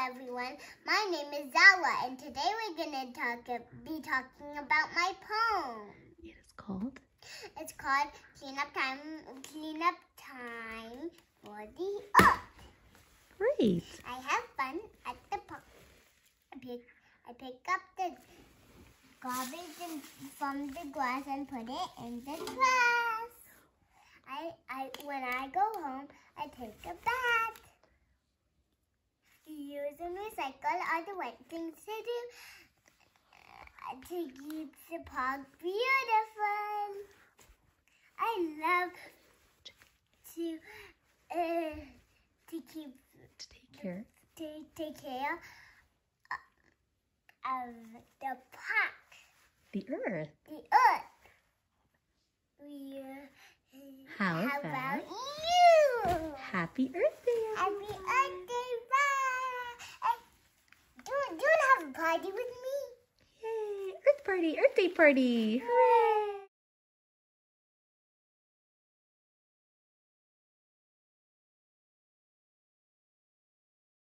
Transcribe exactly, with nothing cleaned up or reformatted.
everyone, my name is Zahra, and today we're going to talk be talking about my poem. It is called? It's called Cleanup Time, Cleanup Time for the Earth. Great. I have fun at the park. I pick, I pick up the garbage in, from the grass and put it in the trash. I, I, when I go home, I take a bath. Use and recycle are the right things to do uh, to keep the park beautiful. I love to uh, to keep To take care. to take care of the park, The earth. the earth. We, uh, How how about about you? Happy Earth Day. Happy Earth Day, bye! And do, do you have a party with me? Yay. Earth party. Earth Day party. Hooray.